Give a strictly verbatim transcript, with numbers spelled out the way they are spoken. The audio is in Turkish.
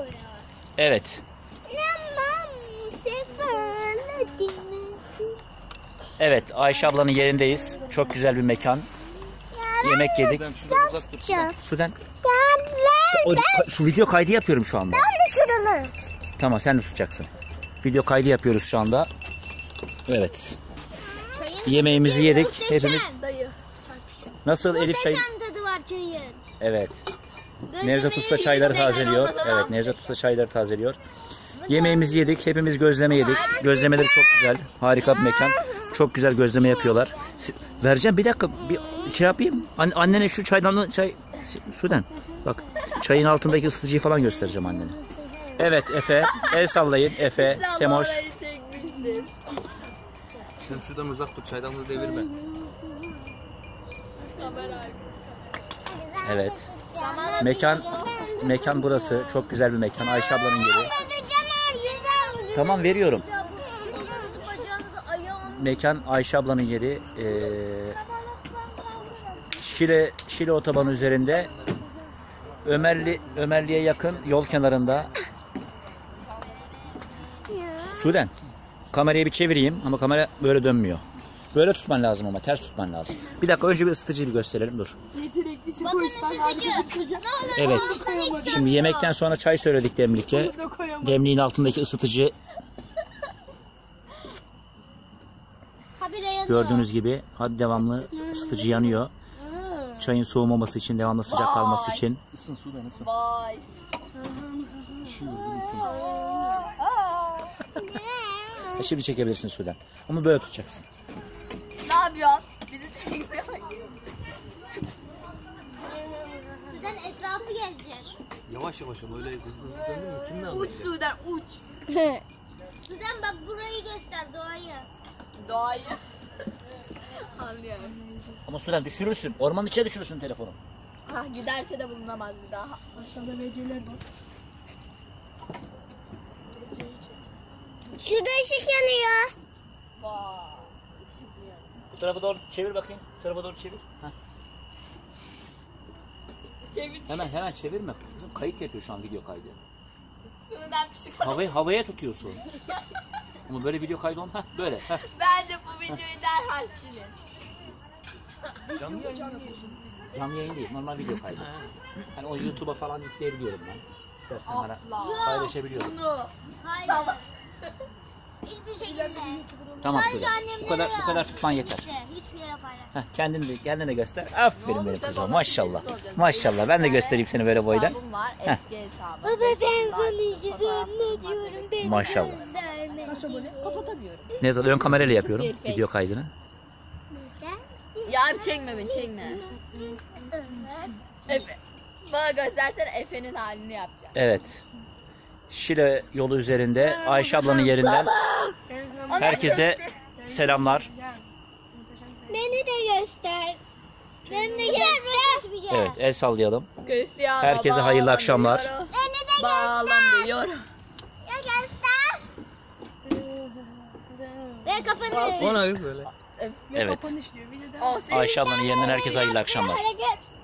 Evet. Evet, Ayşe ablanın yerindeyiz. Çok güzel bir mekan. Yemek yedik. Sudan. O, şu video kaydı yapıyorum şu anda. Ben de şuraları. Tamam, sen de tutacaksın. Video kaydı yapıyoruz şu anda. Evet. Yemeğimizi yedik. Hepimiz. Nasıl Elif çay? Tadı var çayın. Evet. Nevzat Usta çayları tazeliyor. Evet, Nevzat Usta çayları tazeliyor. Yemeğimizi yedik. Hepimiz gözleme yedik. Gözlemeleri çok güzel. Harika bir mekan. Çok güzel gözleme yapıyorlar. Vereceğim, bir dakika. Bir şey yapayım. An annene şu çaydanlığı çay Sudan. Bak, çayın altındaki ısıtıcıyı falan göstereceğim annene. Evet Efe. El sallayın. Efe, Semoş. Sen şuradan uzak dur. Çaydanlığı devirme. Evet. Mekan mekan burası. Çok güzel bir mekan. Ayşe ablanın yeri. Tamam, veriyorum. Mekan Ayşe ablanın yeri. Ee, Şile Şile otobanı üzerinde. Ömerli Ömerli'ye yakın yol kenarında. Sudan. Kamerayı bir çevireyim ama kamera böyle dönmüyor. Böyle tutman lazım ama ters tutman lazım. Bir dakika, önce bir ısıtıcıyı bir gösterelim, dur. Evet. Şimdi yemekten sonra çay söyledik demlikte. Demliğin altındaki ısıtıcı gördüğünüz gibi hadi devamlı ısıtıcı yanıyor. Çayın soğumaması için, devamlı sıcak kalması için. Isın Sudan, ısın. Vay. Üşüyor, bir ısın. Şimdi çekebilirsin Sudan. Ama böyle tutacaksın. Ne yapıyorsun? Bizi çekmiyor. Sudan etrafı gezdir. Yavaş yavaş ama öyle hızlı hızlı döndün mü? Kim ne Uç anlayacak? Sudan uç. Sudan bak, burayı göster, doğayı. Doğayı. Anlıyorum. Ama Sudan düşürürsün. Ormanın içine düşürürsün telefonu. Ha, giderse de bulunamaz bir daha. Aşağıda V C'ler var. Şurada ışık yanıyor. Vay. Bu tarafa doğru çevir bakayım. Bu tarafa doğru çevir. Heh. Çevir. Hemen hemen çevirme. Kızım kayıt yapıyor şu an, video kaydı. Sudan psikolog. Havaya, havaya tutuyorsun. Ama böyle video kaydı olmaz. Heh, böyle. Heh. Bence bu videoyu derhal silin. Canlı yayın yapıyorsun. Canlı yayın değil, normal video kaydı. Hani o YouTube'a falan yükleyebiliyorum ben. İstersen bana Asla. paylaşabiliyorum. Bunu. Hayır. Hiçbir şekilde. Tamam Sadece Sudan. annemlere Bu kadar bu kadar yaz. tutman yeter. İşte, hiçbir yere paylaş. Heh, kendini de kendine de göster. Aferin benim olursa kızım. bana Maşallah. birisi olacak. Maşallah. Ben de göstereyim seni böyle boydan. Hesabım var. Heh. Eski hesabım. Baba ben sana ikisini ne diyorum, beni Maşallah. gönderme. Kaç abone? Kapatamıyorum. Ne zaman ön kamerayla yapıyorum Bir face. video kaydını. Ya çekme beni, çekme. Efe. Bana göstersene, Efe'nin halini yapacağım. Evet. Şile yolu üzerinde Ayşe ablanın yerinden herkese selamlar. Beni de göster. Beni de göster. Evet, el sallayalım. Cristiano Herkese hayırlı akşamlar. bağlanıyor. Beni de Bağlanıyor. Ya göster. Ve kapanış. Ona kız öyle. Efe. Evet. Kapanış diyor. Bir de O senin Ayşe ablanın yerinden herkese hayırlı akşamlar. Hareket.